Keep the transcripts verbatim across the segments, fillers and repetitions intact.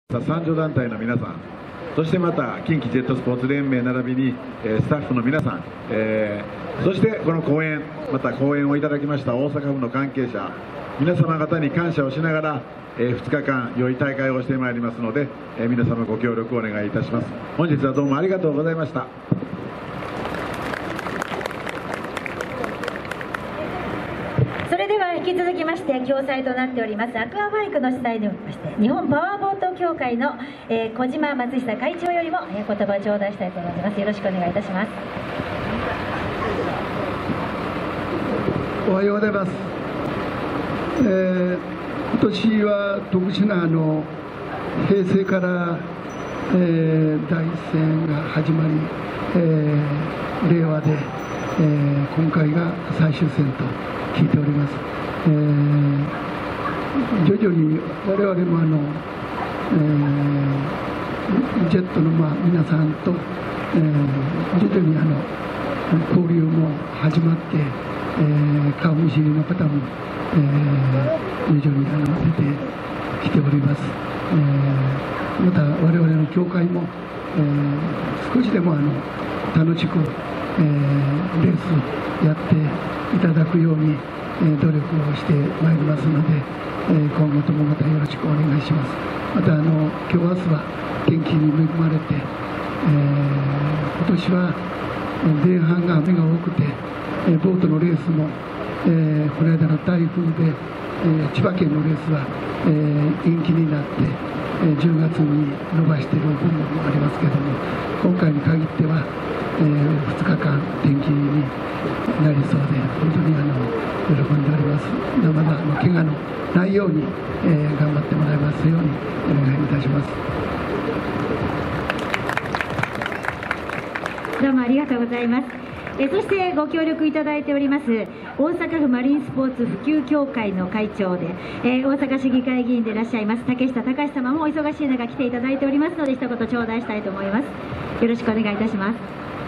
参助団体の皆さん、そしてまた近畿ジェットスポーツ連盟並びにスタッフの皆さん、えー、そしてこの講演、また講演をいただきました大阪府の関係者、皆様方に感謝をしながら、えー、ふつかかん良い大会をしてまいりますので、えー、皆様ご協力をお願いいたします。本日はどうもありがとうございました。 それでは引き続きまして共催となっておりますアクアバイクの主催でおりまして日本パワーボート協会の、えー、小島松久会長よりも、えー、言葉を頂戴したいと思います。よろしくお願いいたします。 おはようございます。えー、今年は特殊なあの平成から、えー、第一戦が始まり、えー、令和で、えー、今回が最終戦と聞いております。えー、徐々に我々もあの、えー、ジェットのまあ皆さんと、えー、徐々にあの交流も始まって、えー、顔見知りの方も、えー、徐々にあの出てきております。えー、また我々の協会も、えー、少しでもあの楽しく、えー、レースやっていただくように、えー、努力をしてまいりますので、えー、今後ともまたよろしくお願いします。またあの今日明日は天気に恵まれて、えー、今年は前半が雨が多くて、えー、ボートのレースも、えー、この間の台風で、えー、千葉県のレースは、えー、延期になって、えー、じゅうがつに伸ばしている部分もありますけれども、今回に限っては、えー、ふつかかん天気になりそうで本当にあの喜んでおります。まだまだ怪我のないように、えー、頑張ってもらいますようにお願いいたします。 どうもありがとうございます。えそしてご協力いただいております大阪府マリンスポーツ普及協会の会長で、えー、大阪市議会議員でいらっしゃいます竹下隆様もお忙しい中来ていただいておりますので一言頂戴したいと思います。よろしくお願いいたします。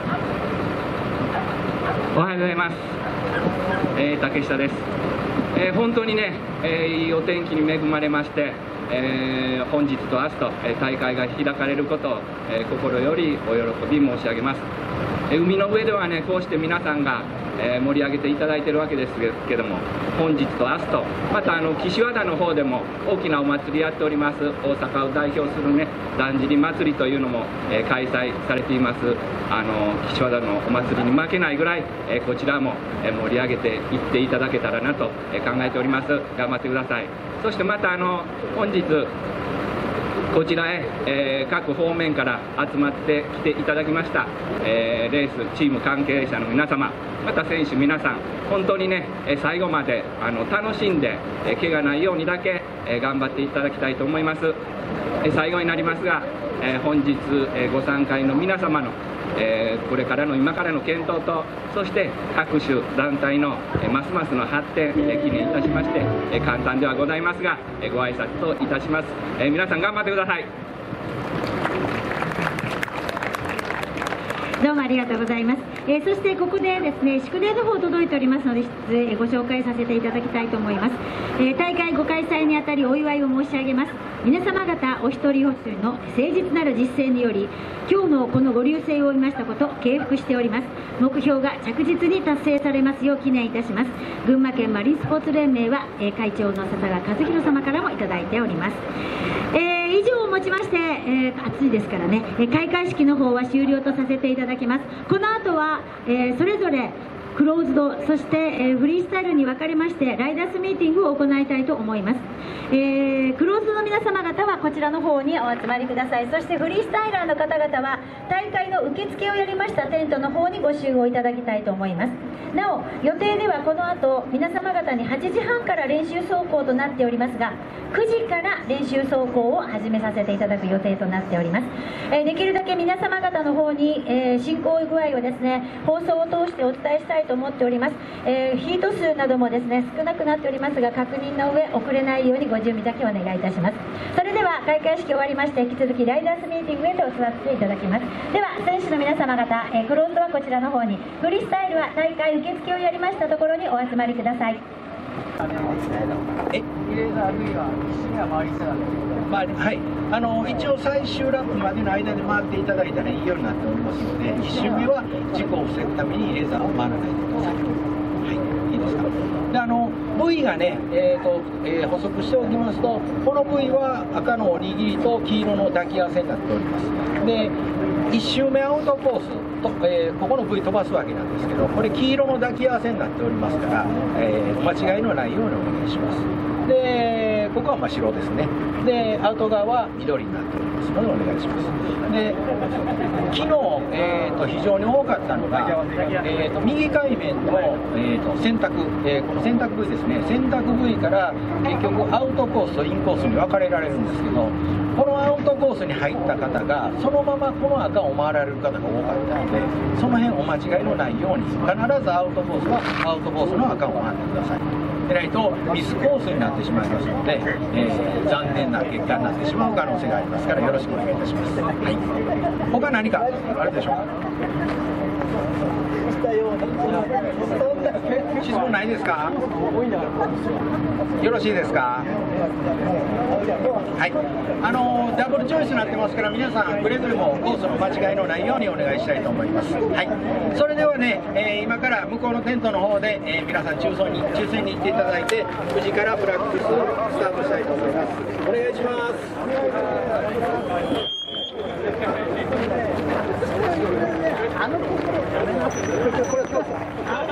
おはようございます、えー、竹下です。えー、本当にね、えー、いいお天気に恵まれまして、えー、本日と明日と、えー、大会が開かれることを、えー、心よりお喜び申し上げます。えー、海の上ではねこうして皆さんが、えー、盛り上げていただいているわけですけども、本日と明日とまたあの岸和田の方でも大きなお祭りやっております。大阪を代表するねだんじり祭りというのも、えー、開催されています。あの岸和田のお祭りに負けないぐらい、えー、こちらも、えー、盛り上げていっていただけたらなと、えー、考えております。頑張ってください。そしてまたあの本日こちらへ、えー、各方面から集まってきていただきました、えー、レースチーム関係者の皆様、また選手皆さん、本当にね最後まであの楽しんで、えー、怪我ないようにだけ、えー、頑張っていただきたいと思います。えー、最後になりますが、えー、本日、えー、ご参加の皆様のえー、これからの今からの検討と、そして各種団体の、えー、ますますの発展、えー、記念いたしまして、えー、簡単ではございますが、えー、ご挨拶といたします。えー、皆さん頑張ってください。 どうもありがとうございます。えー、そしてここでですね祝電の方届いておりますので、えー、ご紹介させていただきたいと思います。えー、大会ご開催にあたりお祝いを申し上げます。皆様方お一人お一人の誠実なる実践により今日のこのご隆盛を追いましたこと敬服しております。目標が着実に達成されますよう記念いたします。群馬県マリンスポーツ連盟は、えー、会長の笹川和弘様からもいただいております。えー、以上をもちまして、えー、暑いですからね、えー、開会式の方は終了とさせていただきます。この後は、えー、それぞれクローズド、そして、えー、フリースタイルに分かれましてライダースミーティングを行いたいと思います。えー、クローズドの皆様方はこちらの方にお集まりください。そしてフリースタイラーの方々は大会の受付をやりましたテントの方にご集合いただきたいと思います。なお予定ではこの後皆様方にはちじはんから練習走行となっておりますが、くじから練習走行を始めさせていただく予定となっております。えー、できるだけ皆様方の方に、えー、進行具合をですね放送を通してお伝えしたいと思っております。えー、ヒート数などもですね少なくなっておりますが、確認の上遅れないようにご準備だけお願いいたします。それでは開会式終わりまして引き続きライダースミーティングへと座っていただきます。では選手の皆様方、えー、クローズドはこちらの方に、フリースタイルは大会受付をやりましたところにお集まりください。えイレーザー類は一緒には回りそうなんですけど、 まあはい、あの一応最終ラップまでの間で回っていただいたらいいようになっておりますので、いち周目は事故を防ぐためにレーザーを回らないでください。はい、いいですか。であの部位がね、えーとえー、補足しておきますと、この部位は赤のおにぎりと黄色の抱き合わせになっております。でいち周目アウトコースと、えー、ここの部位飛ばすわけなんですけど、これ黄色の抱き合わせになっておりますから、えー、お間違いのないようにお願いします。でここは真っ白ですね。でアウト側は緑になっておりますのでお願いします。で昨日、えー、と非常に多かったのが、えー、と右海面の、えー、と洗濯、えー、この洗濯部位ですね、洗濯部位から結局アウトコースとインコースに分かれられるんですけど、このアウトコースに入った方がそのままこの赤を回られる方が多かったので、その辺お間違いのないように必ずアウトコースはアウトコースの赤を回ってください。でないとミスコースになってしまいますので、えー、残念な結果になってしまう可能性がありますからよろしくお願いいたします。はい、他何かあるでしょうか。質問ないですか。よろしいですか。はい、あのダブルチョイスになってますから、皆さんくれぐれもコースの間違いのないようにお願いしたいと思います。はい、それではね、えー、今から向こうのテントの方で、えー、皆さん抽選に抽選に行っていただいて、くじからプラクティススタートしたいと思います。お願いします。あの